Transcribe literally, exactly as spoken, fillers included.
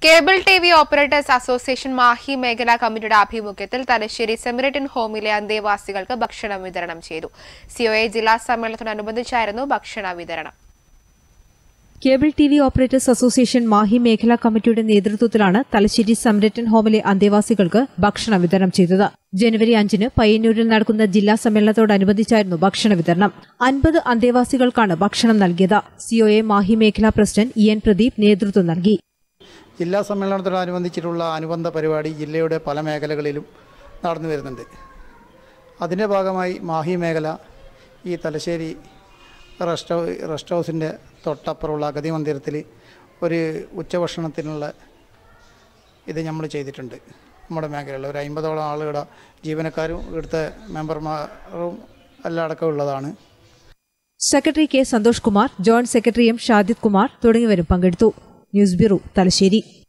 Cable T V operators association Mahe മേഖലാ കമ്മിറ്റിയുടെ ആഭിമുഖ്യത്തിൽ തലശ്ശേരി സെമിറേറ്റൻ ഹോമിലെ അന്തേവാസികൾക്ക് ഭക്ഷണം വിതരണം ചെയ്തു. സിഒഎ ജില്ലാ സമ്മേളനത്തോടനുബന്ധിച്ചായിരുന്നു ഭക്ഷണ വിതരണം. Cable T V operators association Mahe മേഖലാ കമ്മിറ്റിയുടെ നേതൃത്വത്തിലാണ് തലശ്ശേരി സെമിറേറ്റൻ ഹോമിലെ അന്തേവാസികൾക്ക് ഭക്ഷണ വിതരണം ചെയ്തത്. ജനുവരി അഞ്ചിന് പയ്യന്നൂരിൽ നടക്കുന്ന ജില്ലാ സമ്മേളനത്തോടനുബന്ധിച്ചായിരുന്നു ഭക്ഷണ വിതരണം. അൻപത് അന്തേവാസികൾക്കാണ് ഭക്ഷണം നൽകിയത്. സിഒഎ മാഹി മേഖലാ പ്രസിഡന്റ് ഇ എൻ പ്രദീപ് നേതൃത്വം നൽകി. ജില്ലാ സമ്മേളനത്തോടനുബന്ധിച്ചിട്ടുള്ള അനുബന്ധ പരിപാടി ജില്ലയുടെ പല മേഖലകളിലും നടന്നു വരുന്നുണ്ട്. അതിൻ്റെ ഭാഗമായി മാഹി മേഖല ഈ തലശ്ശേരി റെസ്റ്റ് റെസ്റ്റ് ഹൗസിൻ്റെ തൊട്ടപ്പുറമുള്ള അഗതി മന്ദിരത്തിൽ ഒരു ഉച്ചഭക്ഷണത്തിനുള്ള ഇത് നമ്മൾ ചെയ്തിട്ടുണ്ട്. നമ്മുടെ മേഖലയിൽ ഒരു അമ്പതോളം ആളുകളുടെ ജീവനക്കാരും ഇവിടുത്തെ മെമ്പർമാരും എല്ലാം അടക്കമുള്ളതാണ്. Secretary K Santhosh Kumar, joint secretary M Shadid Kumar തുടങ്ങിയവരും പങ്കെടുത്തു. News bureau, Thalassery.